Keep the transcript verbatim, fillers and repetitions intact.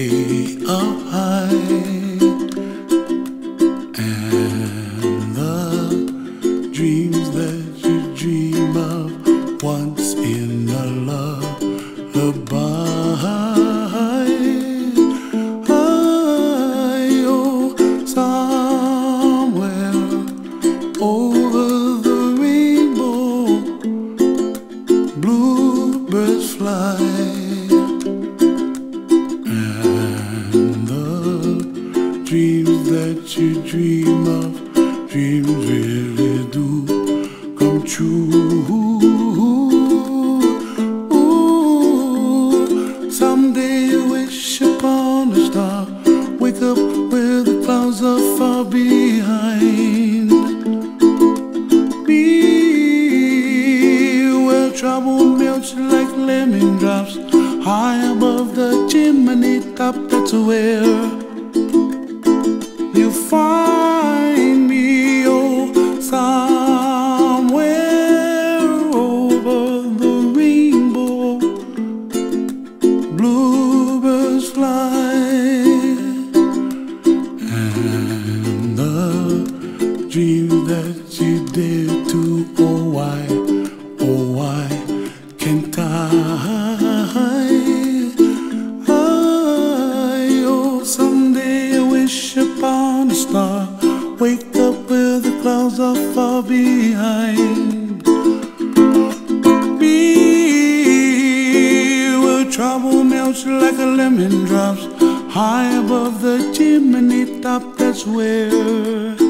way up high, and the dreams that you dream of once in a lullaby. I, oh, somewhere over the rainbow, bluebirds fly. Dreams that you dream of, dreams really do come true. Ooh, someday you wish upon a star, wake up where the clouds are far behind. Be where trouble melts like lemon drops, high above the chimney top. That's where you find me, oh, somewhere over the rainbow, bluebirds fly, and the dream that you dare to, oh why, oh why can't I? Upon a star, wake up where the clouds are far behind. Be where trouble melts like a lemon drops, high above the chimney top. That's where